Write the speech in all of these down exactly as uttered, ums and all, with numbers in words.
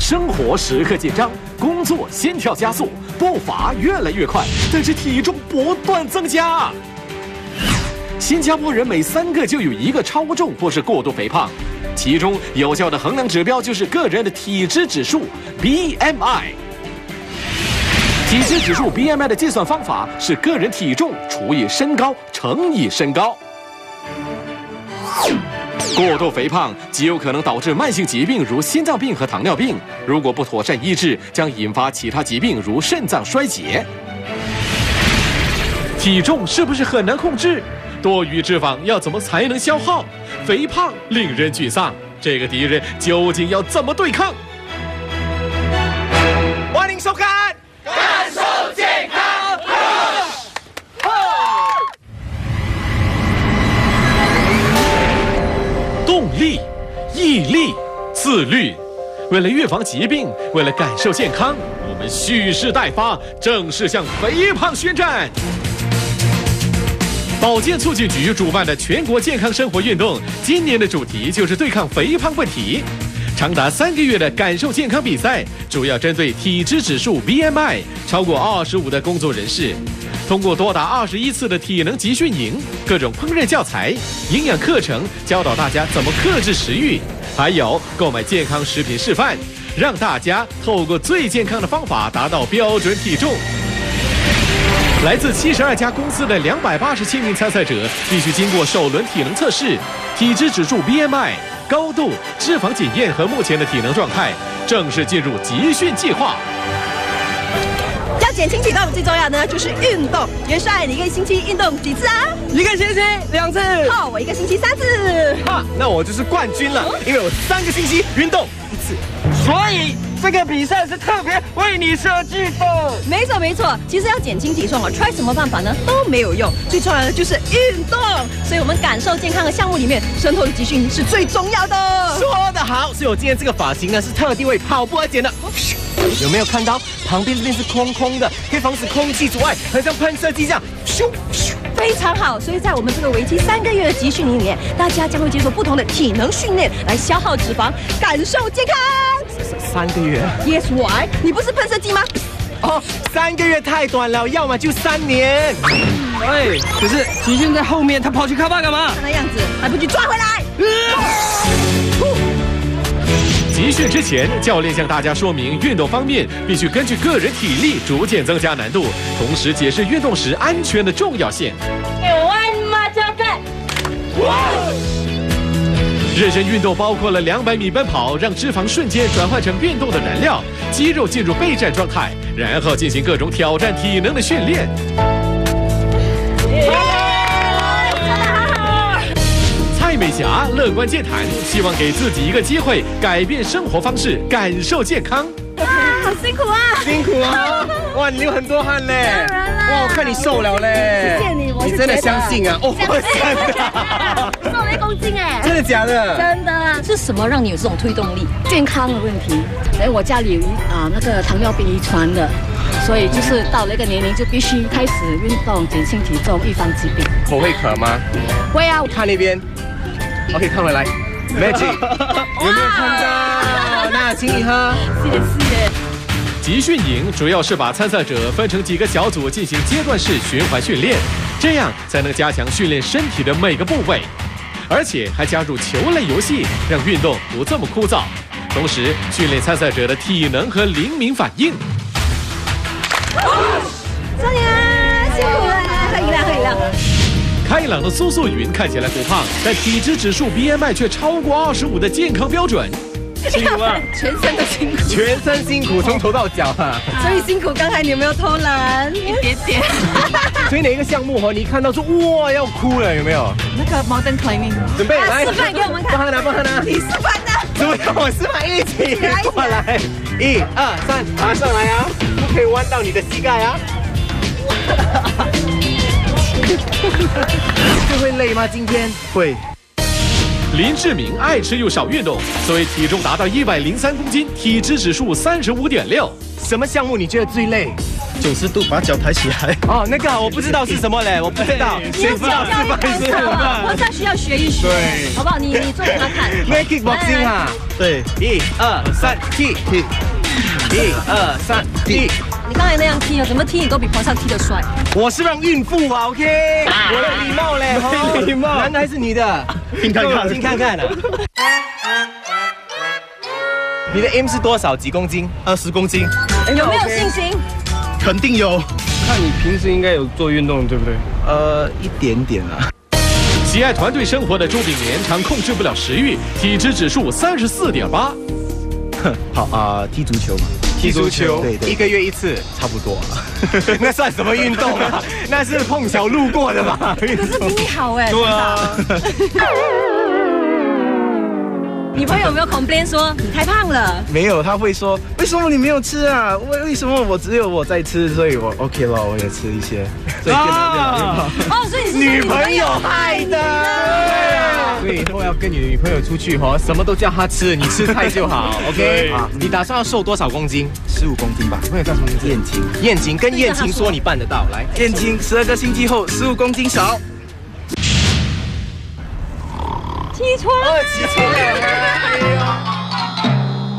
生活时刻紧张，工作心跳加速，步伐越来越快，但是体重不断增加。新加坡人每三个就有一个超重或是过度肥胖，其中有效的衡量指标就是个人的体脂指数 B M I。体脂指数 B M I 的计算方法是个人体重除以身高乘以身高。过度肥胖极有可能导致慢性疾病，如心脏病和糖尿病。如果不妥善医治，将引发其他疾病，如肾脏衰竭。体重是不是很难控制？多余脂肪要怎么才能消耗？肥胖令人沮丧，这个敌人究竟要怎么对抗？欢迎收看《感受健康》。动力、毅力、自律，为了预防疾病，为了感受健康，我们蓄势待发，正式向肥胖宣战。保健促进局主办的全国健康生活运动，今年的主题就是对抗肥胖问题。长达三个月的感受健康比赛，主要针对体脂指数 B M I 超过二十五的工作人士。通过多达二十一次的体能集训营、各种烹饪教材、营养课程，教导大家怎么克制食欲，还有购买健康食品示范，让大家透过最健康的方法达到标准体重。来自七十二家公司的两百八十七名参赛者必须经过首轮体能测试、体脂指数 B M I、高度、脂肪检验和目前的体能状态，正式进入集训计划。 要减轻体重，最重要的呢就是运动。元帅，你一个星期运动几次啊？ 一个星期两次。 哦，我一个星期三次。 哈，那我就是冠军了，因为我三个星期运动一次。所以这个比赛是特别为你设计的。 没错没错，其实要减轻体重啊 ，try 什么办法呢都没有用，最重要的就是运动。所以我们感受健康的项目里面，渗透的集训是最重要的。 说得好，所以我今天这个发型呢是特地为跑步而剪的。有没有看到旁边这边是空空的，可以防止空气阻碍，很像喷射机这样。咻咻， 非常好。所以在我们这个为期三个月的集训营里面，大家将会接受不同的体能训练，来消耗脂肪，感受健康。 三个月 ？Yes, why？ 你不是喷射机吗？ 哦，三个月太短了，要么就三年。哎，可是集训在后面，他跑去卡巴干嘛？ 看那样子，还不去抓回来？ 集训之前，教练向大家说明运动方面必须根据个人体力逐渐增加难度，同时解释运动时安全的重要性。 One more time。 热身运动包括了两百米奔跑，让脂肪瞬间转换成运动的燃料，肌肉进入备战状态，然后进行各种挑战体能的训练。蔡美霞乐观健谈，希望给自己一个机会，改变生活方式，感受健康。 哇，好辛苦啊！ 辛苦啊！哇，你流很多汗嘞！哇，我看你瘦了嘞！ 谢谢你，我你真的相信啊？哦，我真的， 瘦了一公斤哎！ 真的假的？ 真的。 是什么让你有这种推动力？健康的问题。哎，我家里有啊、呃、那个糖尿病遗传的，所以就是到了一个年龄就必须开始运动，减轻体重，预防疾病。 口会渴吗？ 会啊。 看那边。OK， 看回来 ，Magic， 有没有看到？那请你喝， 谢谢。 集训营主要是把参赛者分成几个小组进行阶段式循环训练，这样才能加强训练身体的每个部位，而且还加入球类游戏，让运动不这么枯燥，同时训练参赛者的体能和灵敏反应。 张岩，辛苦了，喝饮料，喝饮料。 开朗的苏素云看起来不胖，但体脂指数 B M I 却超过二十五的健康标准。 辛苦吗？ 全身都辛苦， 全身辛苦，从头到脚哈。 所以辛苦。刚才你有没有偷懒？ 一点点。 所以哪一个项目哦，你一看到说哇要哭了，有没有？ 那个 mountain climbing， 准备来示范给我们看。 帮他拿，帮他拿。 你示范的。 怎么样？我示范一起过来，一二三，爬上来啊！不可以弯到你的膝盖啊。这会累吗？今天会。 林志明爱吃又少运动，所以体重达到一百零三公斤，体脂指数三十五点六。 什么项目你觉得最累？ 九十度把脚抬起来。 哦，那个我不知道是什么嘞，我不知道。 你要教教一堂课啊，我再需要学一学，对，好不好？你你做给他看。 Make kickboxing 啊， 对， 一二三踢踢，一二三踢。 你刚才那样踢啊，怎么踢你都比皇上踢得帅。 我是让孕妇啊 ，OK， 我的礼貌嘞， 没礼貌， 男的还是女的？ 听看看， 听看看啊。你的 aim 是多少？几公斤？ 二十公斤。 有没有信心？ 肯定有。 看你平时应该有做运动，对不对？ 呃，一点点啊。 喜爱团队生活的朱炳莲常控制不了食欲，体脂指数三十四点八。 好啊、呃，踢足球嘛。 踢足球， 对对， 一个月一次， 差不多啊。 那算什么运动啊？那是碰巧路过的吧？ 可是比你好哎。 对啊。 女朋友有没有 complain 说你太胖了？ 没有，他会说为什么你没有吃啊？为为什么我只有我在吃，所以我 OK 了，我也吃一些，所以变得越来越胖。 哦，所以你是女朋友害的。所以以后要跟你女朋友出去哦，什么都叫她吃，你吃菜就好 ，OK？ 啊，你打算要瘦多少公斤？ 十五公斤吧。 朋友叫什么名字？ 燕青。 燕青跟燕青说你办得到，来。 燕青，十二个星期后十五公斤少。 起床， 起床了！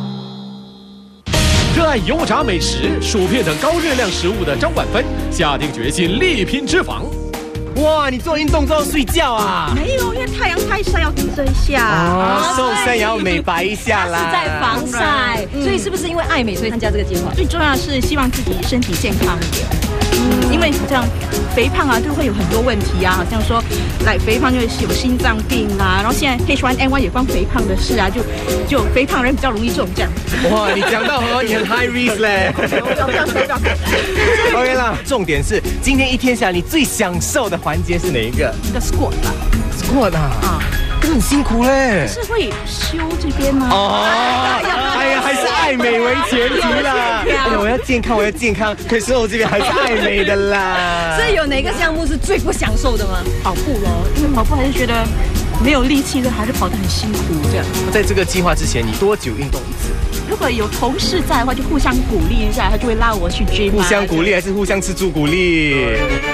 热爱油炸美食、薯片等高热量食物的张婉芬下定决心力拼脂肪。 哇，你做运动都要睡觉啊？ 没有，因为太阳太晒，要盯着一下。 啊，瘦身也要美白一下啦。 是在防晒，所以是不是因为爱美所以参加这个计划？ 最重要的是希望自己身体健康一点。嗯，因为这样肥胖啊，就会有很多问题啊，好像说，来肥胖就是有心脏病啦，然后现在 H 一 N 一 也关肥胖的事啊，就就肥胖人比较容易中这样。 哇，你讲到哦，你很 high risk 嘞。 不要不要不要 OK 啦，重点是今天一天下来，你最享受的环节是哪一个？ 一个 squat 吧。 squat 啊。啊。可是很辛苦嘞。 是会修这边吗？ 哦。哎呀，还是爱美为前提啦。哎呀，我要健康，我要健康。可是我这边还是爱美的啦。 所以有哪个项目是最不享受的吗？ 跑步咯，因为跑步还是觉得没有力气的，还是跑得很辛苦这样。 在这个计划之前，你多久运动一次？ 如果有同事在的话，就互相鼓励一下，他就会拉我去 gym。 互相鼓励还是互相吃朱古力？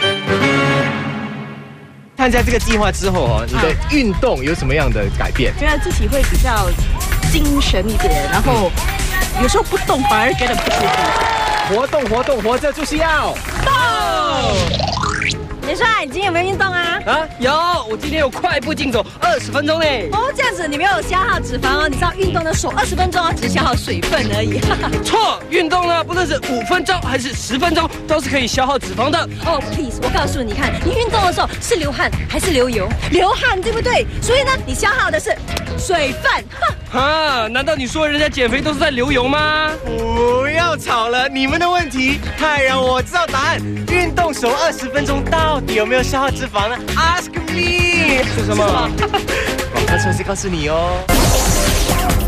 参加这个计划之后哦，你的运动有什么样的改变？ 觉得自己会比较精神一点，然后有时候不动反而觉得不舒服。 活动活动，活着就是要动。 元帅，你今天有没有运动啊？ 啊，有，我今天有快步竞走二十分钟嘞。 哦，这样子你没有消耗脂肪哦。你知道运动的手二十分钟哦，只是消耗水分而已。 错，运动呢，不论是五分钟还是十分钟，都是可以消耗脂肪的。 哦 ，please， 我告诉你看，你运动的时候是流汗还是流油？流汗，对不对？所以呢，你消耗的是水分。 哈，难道你说人家减肥都是在流油吗？ 不要吵了，你们的问题太让我知道答案。运动手二十分钟到底有没有消耗脂肪呢 ？Ask me 是什么？ 广告车是告诉你哦。